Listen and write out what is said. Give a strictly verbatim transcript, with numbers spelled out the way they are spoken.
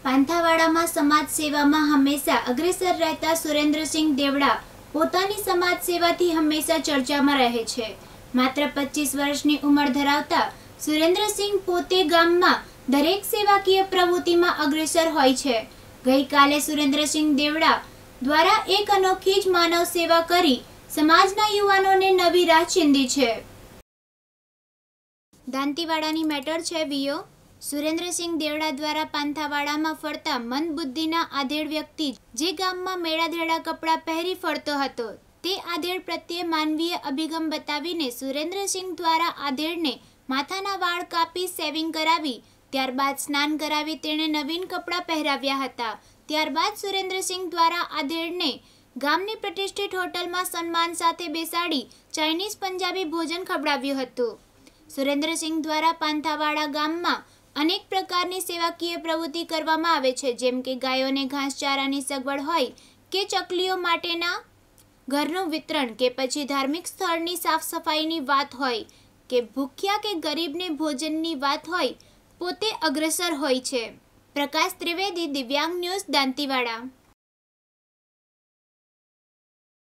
પાંથાવાડામાં સમાજ સેવામાં હંમેશા અગ્રેસર રહેતા સુરેન્દ્રસિંહ દેવડા પોતાની સમાજ સેવાથી હંમેશા ચર્ચામાં રહે છે। માત્ર પચીસ વર્ષની ઉંમર ધરાવતા સુરેન્દ્રસિંહ પોતે ગામમાં દરેક સેવાકીય પ્રવૃત્તિમાં અગ્રેસર હોય છે। ગઈકાલે સુરેન્દ્રસિંહ દેવડા દ્વારા એક અનોખી જ માનવ સેવા કરી સમાજના યુવાનોને નવી રાહ ચીંધી છે। દાંતીવાડાની મેટર છે વીઓ। સુરેન્દ્રસિંહ દેવડા દ્વારા પાંથાવાડામાં ફરતા મંદબુદ્ધિના આધેડ વ્યક્તિ જે ગામમાં મેળાધેડા કપડાં પહેરી ફરતો હતો તે આધેડ પ્રત્યે માનવીય અભિગમ બતાવીને સુરેન્દ્રસિંહ દ્વારા આધેડને માથાના વાળ કાપી સેવિંગ કરાવી ત્યારબાદ સ્નાન કરાવી તેણે નવીન કપડાં પહેરાવ્યા હતા। ત્યારબાદ સુરેન્દ્રસિંહ દ્વારા આધેડને ગામની પ્રતિષ્ઠિત હોટલમાં સન્માન સાથે બેસાડી ચાઇનીઝ પંજાબી ભોજન ખવડાવ્યું હતું। સુરેન્દ્રસિંહ દ્વારા પાંથાવાડા ગામમાં અનેક પ્રકારની સેવાકીય પ્રવૃત્તિ કરવામાં આવે છે, જેમ કે ગાયોને ઘાસચારાની સગવડ હોય કે ચકલીઓ માટેના ઘરનું વિતરણ કે પછી ધાર્મિક સ્થળની સાફ સફાઈની વાત હોય કે ભૂખ્યા કે ગરીબને ભોજનની વાત હોય પોતે અગ્રેસર હોય છે। પ્રકાશ ત્રિવેદી, દિવ્યાંગ ન્યૂઝ, દાંતીવાડા।